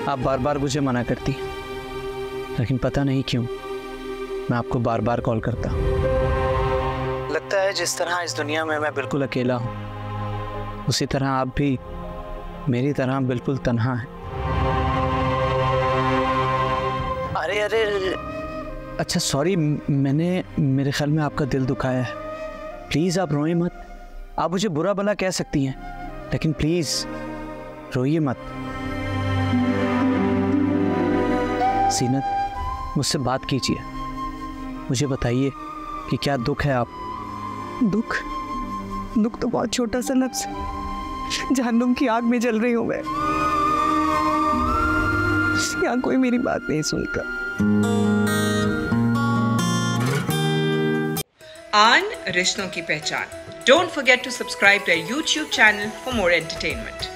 आप बार बार मुझे मना करती, लेकिन पता नहीं क्यों मैं आपको बार बार कॉल करता। लगता है जिस तरह इस दुनिया में मैं बिल्कुल अकेला हूँ, उसी तरह आप भी मेरी तरह बिल्कुल तन्हा हैं। अरे अरे अच्छा सॉरी, मैंने मेरे ख्याल में आपका दिल दुखाया है। प्लीज़ आप रोइए मत। आप मुझे बुरा भला कह सकती हैं, लेकिन प्लीज़ रोइए मत। सीनत, मुझसे बात कीजिए, मुझे बताइए कि क्या दुख है आप। दुख? दुख तो बहुत छोटा सा लफ्ज़ है। जहन्नुम की आग में जल रही हूँ मैं। यहाँ कोई मेरी बात नहीं सुनता। आन रिश्तों की पहचान। Don't forget to subscribe to our YouTube channel for more entertainment.